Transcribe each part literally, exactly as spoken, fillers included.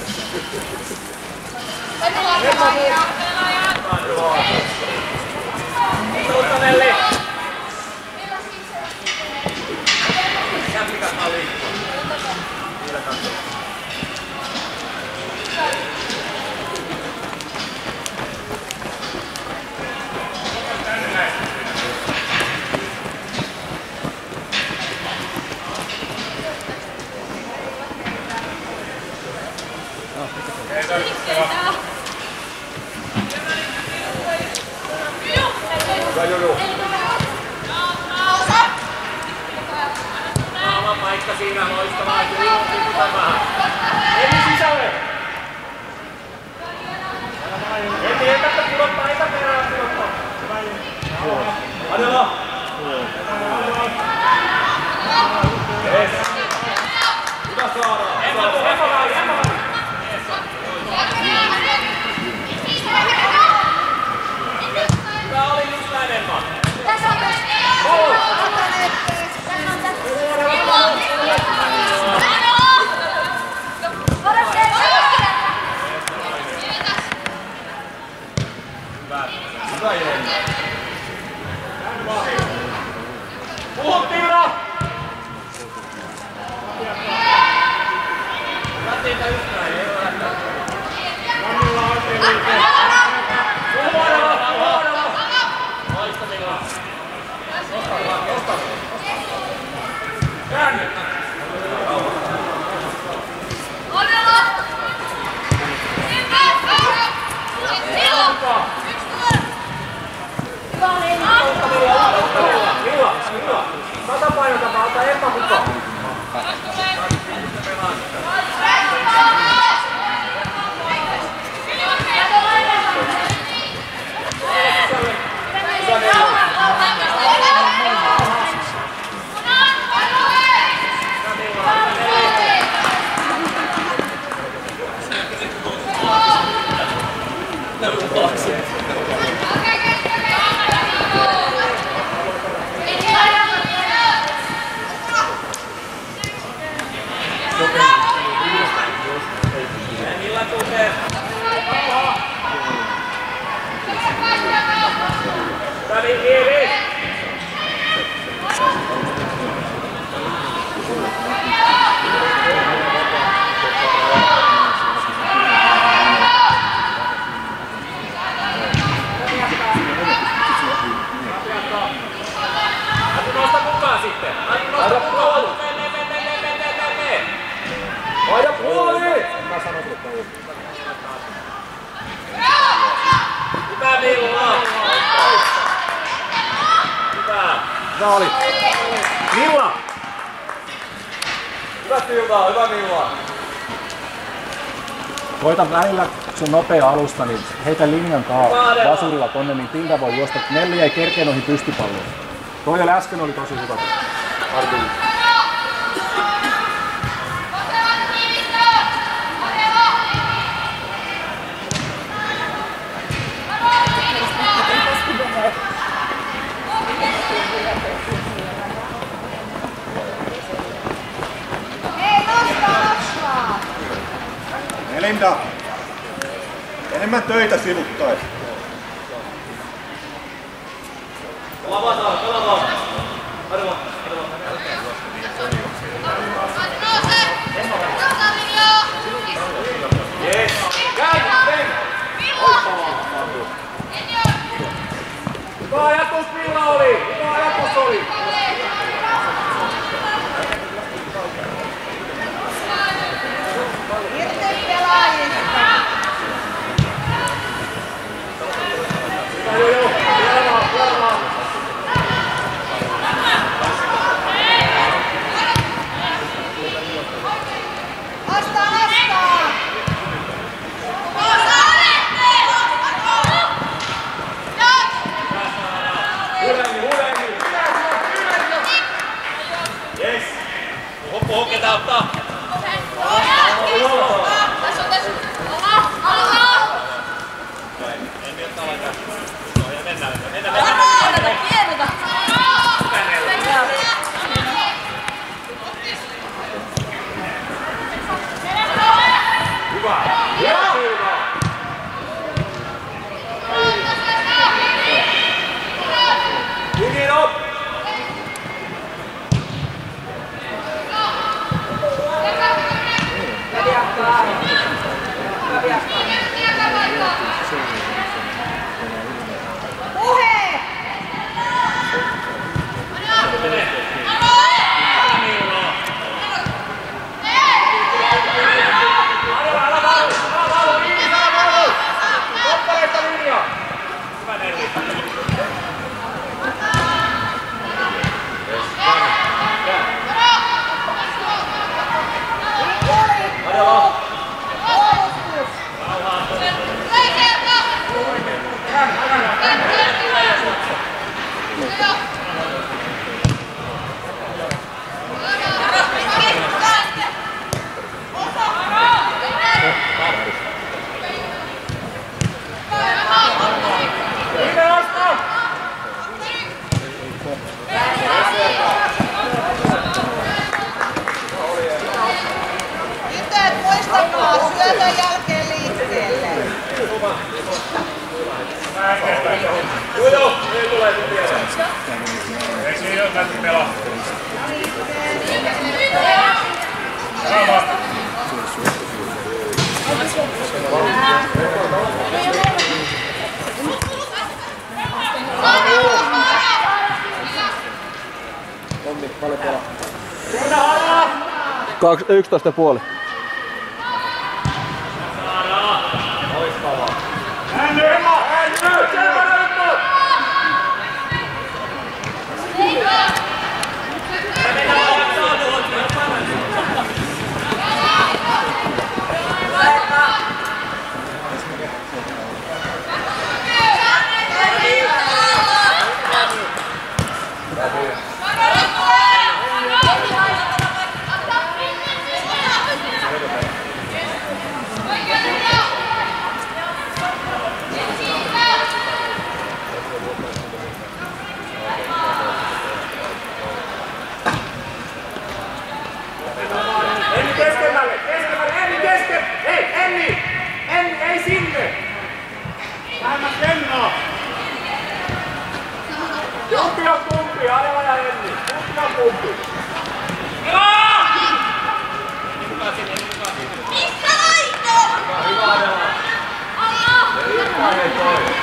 Paikka siinä loistavaa, kyllä Eli sisälle! Heti etästä pudottaa, etäperään pudottaa. Adela! Yes! Hyvä saada! Emma, Emma väli, Emma väli! Hyvä oli just näin, Emma! Tässä on myös! Hyvä Jenna. Puhut Tiina! Lätiintä just näin, ei ole lähtää. Kannilla oikein liikkeelle. Puhuadella, puhuadella! Loistavilla. Nosta vaan, nosta. Käänny! Odella! Milla, Milla, tasapainotapa, ota Emma mukaan. Hyvä Milla! Hyvä! Hyvä oli! Milla! Hyvä Milla, hyvä Milla! Koita välillä, kun se on nopea alusta, niin heitä linjan kaa vasurilla tonne, niin Tilda voi juosta. Nelli ei kerkeä noihin pystypalloihin. Toi oli äsken oli tosi hyvä. Arturi. Melinda, enemmän töitä sivuttain. Lavataan, pelataan. Arvoa, arvoa. Yes. Käy, teen. Hyvä ajatus Milla oli. Hyvä ajatus oli. Joo, joo, joo, joo, joo. paljon pelaa. Kaksi, yksitoista ja puoli. Kumpi on kumpi, Adela ja Enni. Kumpi on kumpi. Missä laito? Hyvä Adela. Hyvä hei toi.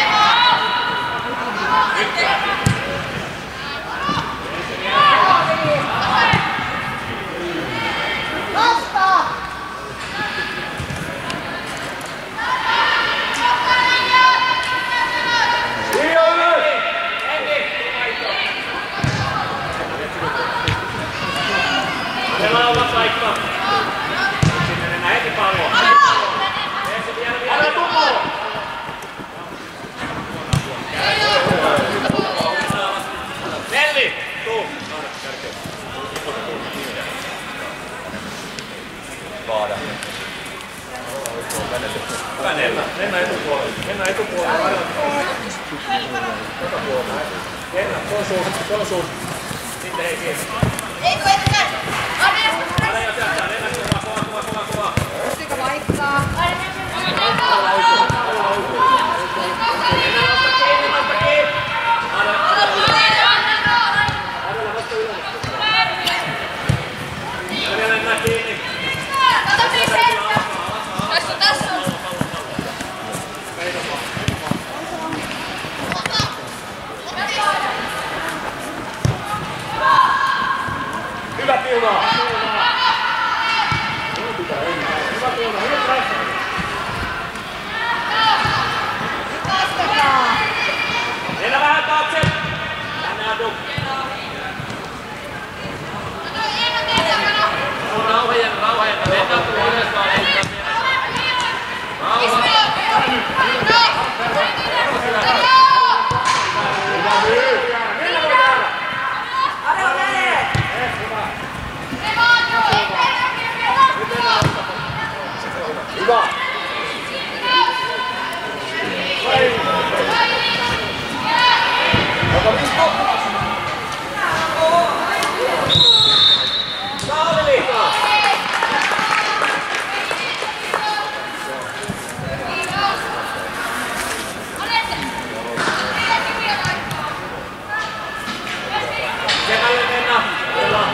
Vastaa! Adela on paikka. Sinne mennään heti palloa. Adela tupo! Nelli! Tuu! Vaada. Hyvä Nella. Mennään etupuolelle. Mennään etupuolelle. Takapuolelle. Nella, se on sun. Se on sun. Sitten hei kiinni. Ei kun etkä! Anne! Anne jo sieltä. Nella kova, kova, kova, kova, kova. Pystyykö vaihtaa? Hyvä Pilna! Hyvä Pilna, hyvä Pilna! Vastakaa! Mennä vähän taakse! Tänne Adu! Rauhojen, rauhojen! Mennään uudestaan! Rauha! Hyvä! Ota Misko! Saali liikaa! Sekälle mennä! Hyvä!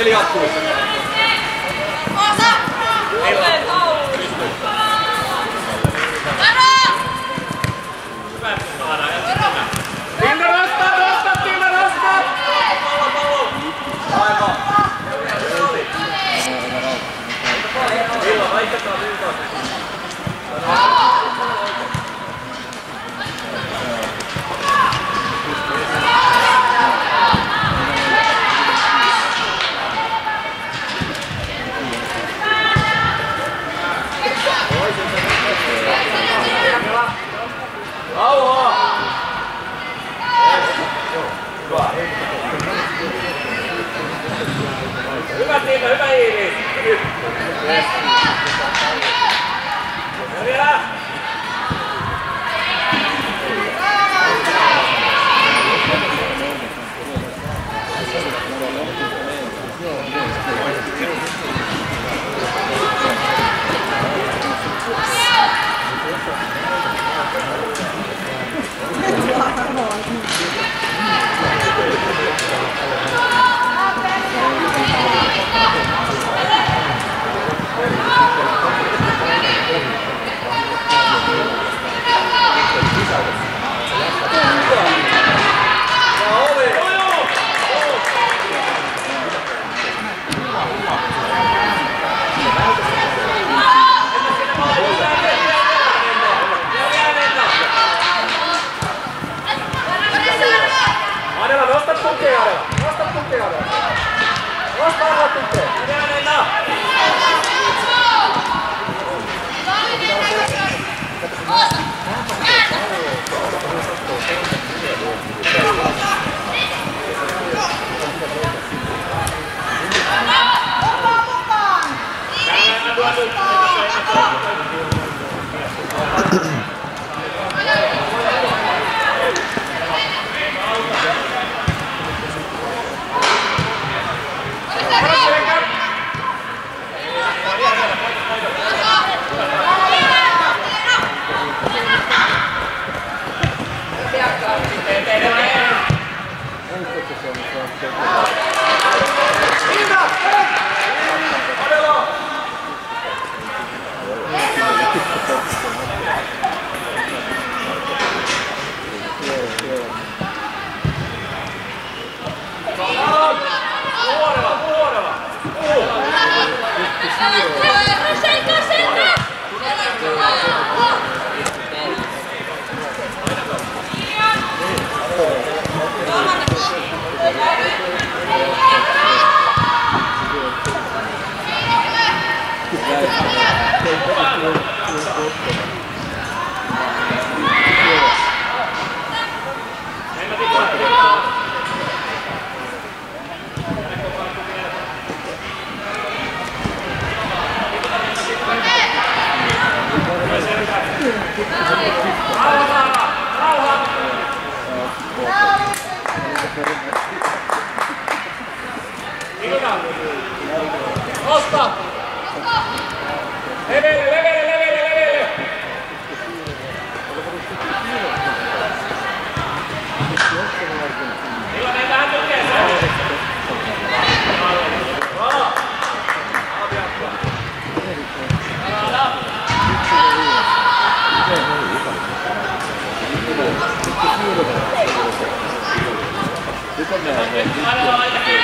Peli jatkuu. Tinta nostaa, nostaa, Tinta nostaa! Aivan. Villa, vaihdetaan Viltaa. Rauhaa! Hyvä. Hyvä Tiina, hyvä Iiri. Nyt. Yes. Ja vielä. Adela, nosta tukea, Adela. Nosta tukea, Adela. Nosta Adela tukea. Adela. Nosta! Levele, levele, levele, levele! Millä näin tähän tukeeseen? Rala! Aviakka! Rala! Adela, aitakin!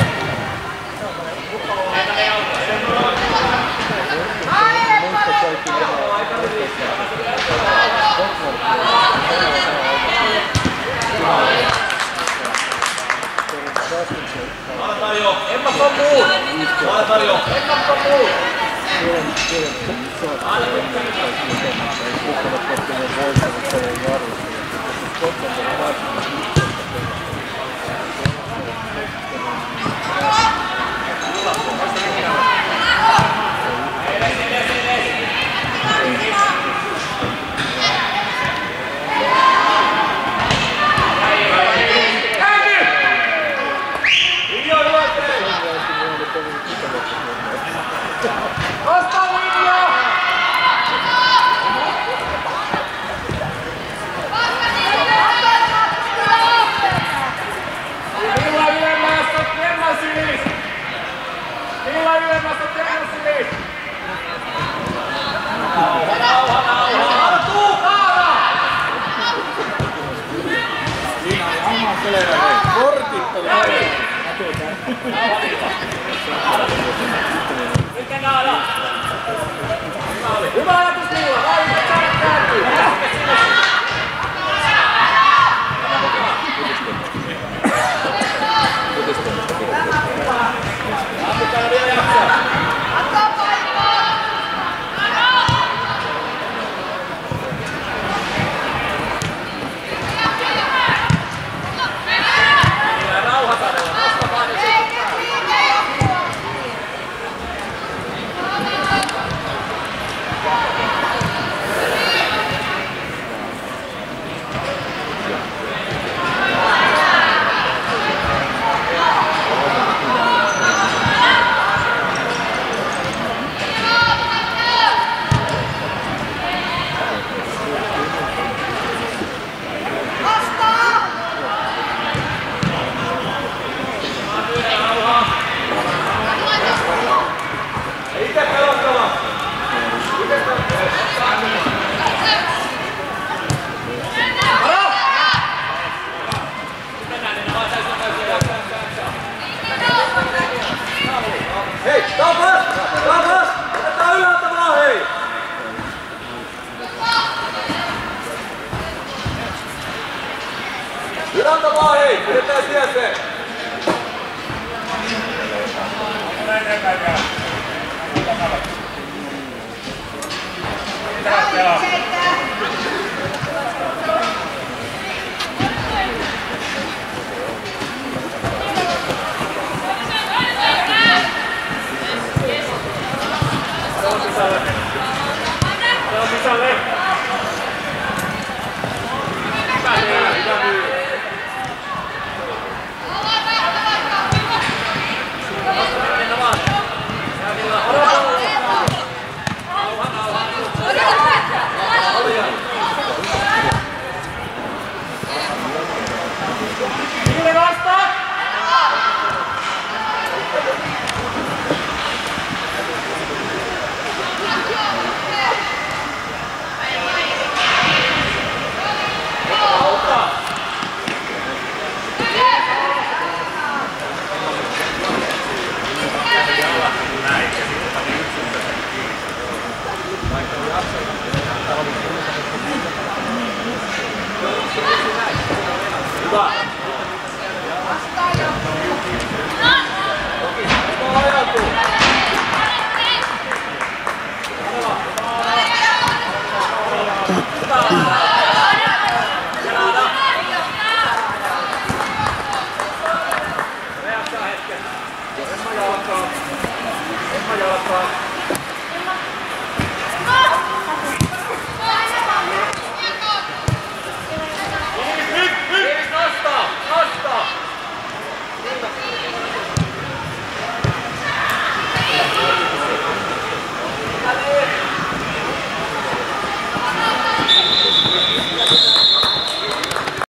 Emma Komu! Emma Komu! Mikä naada? Hyvä ajatus Milla! Vai saada kääntyy! Mikä sinne? Pitää vielä jaksaa. Antaa paikkaa! Rauha sanoo, nosta vaan ja hei, tapas! Tapas! Otetaan ylhäältä vaan, hei! Ylhäältä vaan, hei! Pidetään sieltä! Se on sisälle! Hyvä hyvä, hyvä hyvä! Mennä vaan! Nauha, nauha! Ville vastaa! Hyvä!